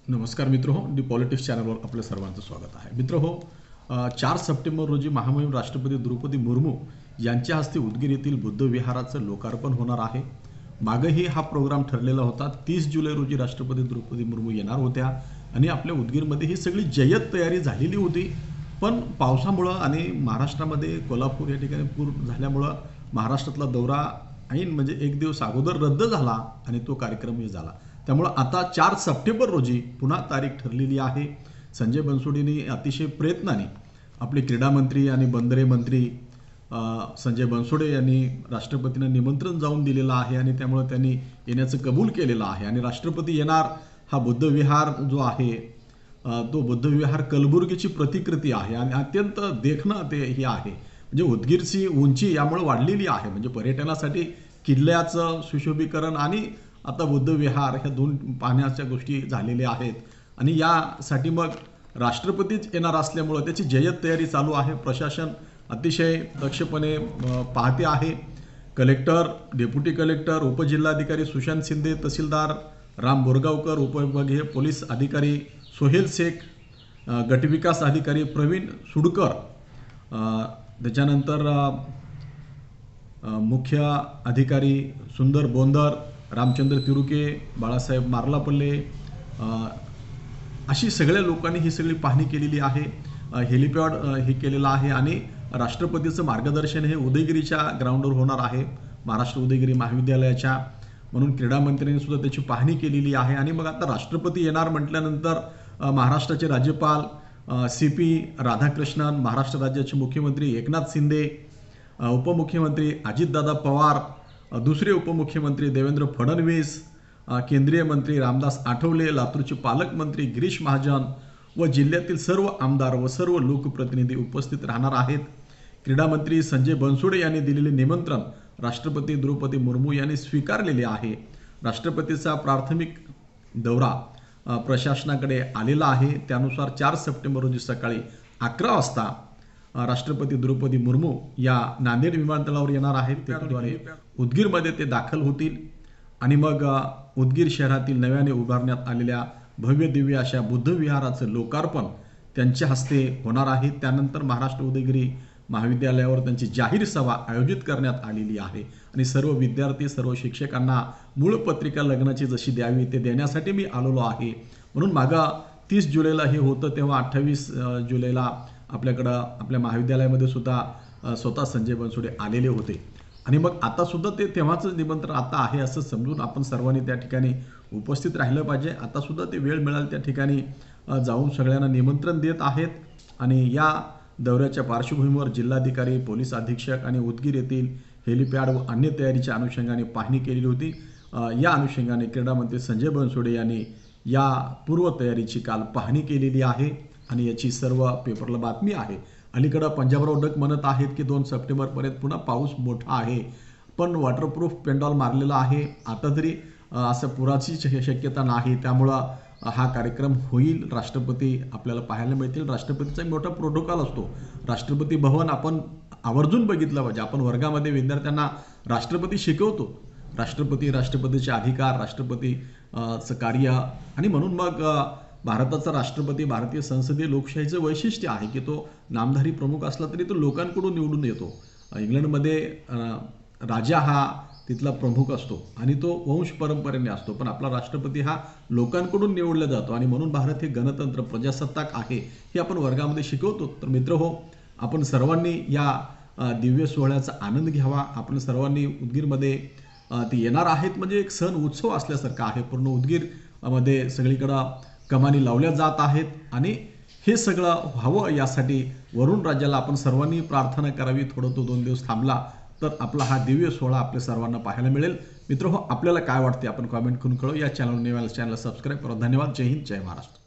नमस्कार मित्रहो, दी पॉलिटिक्स चॅनलवर आपल्या सर्वांचं स्वागत आहे. मित्रहो, 4 सप्टेंबर रोजी महामहिम राष्ट्रपती द्रौपदी मुर्मू यांच्या हस्ते उदगीर येथील बुद्ध विहाराचं लोकार्पण होणार आहे. मागेही हा प्रोग्राम ठरलेला होता. 30 जुलै रोजी राष्ट्रपती द्रौपदी मुर्मू येणार होत्या आणि आपल्या उदगीरमध्ये ही सगळी जय्यत तयारी झालेली होती. पण पावसामुळं आणि महाराष्ट्रामध्ये कोल्हापूर या ठिकाणी पूर झाल्यामुळं महाराष्ट्रातला दौरा ऐन म्हणजे एक दिवस अगोदर रद्द झाला आणि तो कार्यक्रमही झाला. त्यामुळे आता 4 सप्टेंबर रोजी पुन्हा तारीख ठरलेली आहे. संजय बनसोडेंनी अतिशय प्रयत्नाने आपले क्रीडा मंत्री आणि बंदरे मंत्री संजय बनसोडे यांनी राष्ट्रपतींना निमंत्रण जाऊन दिलेलं आहे आणि त्यामुळे त्यांनी येण्याचं कबूल केलेलं आहे. आणि राष्ट्रपती येणार हा बुद्ध विहार जो आहे तो बुद्ध विहार कलबुर्गीची प्रतिकृती आहे आणि अत्यंत देखणं ते हे आहे. म्हणजे उदगीरची उंची यामुळे वाढलेली आहे. म्हणजे पर्यटनासाठी किल्ल्याचं सुशोभीकरण आणि आता बुद्ध विहार ह्या दोन पाहण्याच्या गोष्टी झालेल्या आहेत. आणि यासाठी मग राष्ट्रपतीच येणार असल्यामुळं त्याची जय्यत तयारी चालू आहे. प्रशासन अतिशय दक्षपणे पाहते आहे. कलेक्टर, डेप्युटी कलेक्टर, उपजिल्हाधिकारी सुशांत शिंदे, तहसीलदार राम बोरगावकर, उपविभागीय पोलीस अधिकारी सोहेल शेख, गटविकास अधिकारी प्रवीण सुडकर, त्याच्यानंतर मुख्य अधिकारी सुंदर बोंदर, रामचंद्र तिरुके, बाळासाहेब मार्लापल्ले, अशी सगळ्या लोकांनी ही सगळी पाहणी केलेली आहे. हेलिपॅड हे केलेलं आहे आणि राष्ट्रपतीचं मार्गदर्शन हे उदयगिरीच्या ग्राउंडवर होणार आहे, महाराष्ट्र उदयगिरी महाविद्यालयाच्या. म्हणून क्रीडा मंत्र्यांनी सुद्धा त्याची पाहणी केलेली आहे. आणि मग आता राष्ट्रपती येणार म्हटल्यानंतर महाराष्ट्राचे राज्यपाल CP राधाकृष्णन, महाराष्ट्र राज्याचे मुख्यमंत्री एकनाथ शिंदे, उपमुख्यमंत्री अजितदादा पवार, दुसरे उपमुख्यमंत्री देवेंद्र फडणवीस, केंद्रीय मंत्री रामदास आठवले, लातूरचे पालकमंत्री गिरीश महाजन व जिल्ह्यातील सर्व आमदार व सर्व लोकप्रतिनिधी उपस्थित राहणार आहेत. क्रीडा मंत्री संजय बनसोडे यांनी दिलेले निमंत्रण राष्ट्रपती द्रौपदी मुर्मू यांनी स्वीकारलेले आहे. राष्ट्रपतीचा प्राथमिक दौरा प्रशासनाकडे आलेला आहे. त्यानुसार 4 सप्टेंबर रोजी सकाळी 11 वाजता राष्ट्रपती द्रौपदी मुर्मू या नांदेड विमानतळावर येणार आहेत. त्याद्वारे उदगीरमध्ये ते दाखल होतील आणि मग उदगीर शहरातील नव्याने उभारण्यात आलेल्या भव्य दिव्य अशा बुद्ध विहाराचं लोकार्पण त्यांच्या हस्ते होणार आहे. त्यानंतर महाराष्ट्र उदयगिरी महाविद्यालयावर त्यांची जाहीर सभा आयोजित करण्यात आलेली आहे. आणि सर्व विद्यार्थी, सर्व शिक्षकांना मूळ पत्रिका लग्नाची जशी द्यावी ते देण्यासाठी मी आलेलो आहे. म्हणून मागं 30 जुलैला हे होतं, तेव्हा 28 जुलैला आपल्याकडं आपल्या महाविद्यालयामध्ये सुद्धा स्वतः संजय बनसोडे आलेले होते. आणि मग आता सुद्धा ते तेव्हाचं निमंत्रण आता आहे असं समजून आपण सर्वांनी त्या ठिकाणी उपस्थित राहिलं पाहिजे. आता सुद्धा ते वेळ मिळाल त्या ठिकाणी जाऊन सगळ्यांना निमंत्रण देत आहेत. आणि या दौऱ्याच्या पार्श्वभूमीवर जिल्हाधिकारी, पोलीस अधीक्षक आणि उदगीर येथील हेलिपॅड व अन्य तयारीच्या अनुषंगाने पाहणी केलेली होती. या अनुषंगाने क्रीडा मंत्री संजय बनसोडे यांनी या पूर्वतयारीची काल पाहणी केलेली आहे आणि याची सर्व पेपरला बातमी आहे. अलीकडं पंजाबराव डक म्हणत आहेत की 2 सप्टेंबरपर्यंत पुन्हा पाऊस मोठा आहे, पण वॉटरप्रूफ पेंडॉल मारलेला आहे. आता तरी असं पुराची शक्यता नाही, त्यामुळं हा कार्यक्रम होईल. राष्ट्रपती आपल्याला पाहायला मिळतील. राष्ट्रपतीचा एक मोठा प्रोटोकॉल असतो. राष्ट्रपती भवन आपण आवर्जून बघितलं पाहिजे. आपण वर्गामध्ये विद्यार्थ्यांना राष्ट्रपती शिकवतो. राष्ट्रपतीचे अधिकार, राष्ट्रपतीचं कार्य. आणि म्हणून मग भारताचा राष्ट्रपती भारतीय संसदीय लोकशाहीचं वैशिष्ट्य आहे की तो नामधारी प्रमुख असला तरी तो लोकांकडून निवडून येतो. इंग्लंडमध्ये राजा हा तिथला प्रमुख असतो आणि तो वंश परंपरेने असतो, पण आपला राष्ट्रपती हा लोकांकडून निवडला जातो. आणि म्हणून भारत हे गणतंत्र प्रजासत्ताक आहे हे आपण वर्गामध्ये शिकवतो. तर मित्रहो, आपण सर्वांनी या दिव्य सोहळ्याचा आनंद घ्यावा. आपण सर्वांनी उदगीरमध्ये ते येणार आहेत म्हणजे एक सण उत्सव असल्यासारखा आहे. पूर्ण उदगीरमध्ये सगळीकडं कमानी लावल्या जात आहेत आणि हे सगळं व्हावं यासाठी वरुण राजाला आपण सर्वांनी प्रार्थना करावी. थोडं तो 2 दिवस थांबला तर आपला हा दिव्य सोहळा आपल्या सर्वांना पाहायला मिळेल. मित्रहो, आपल्याला काय वाटते आपण कॉमेंट करून कळवा. या चॅनलला सबस्क्राईब करा. धन्यवाद. जय हिंद, जय महाराष्ट्र.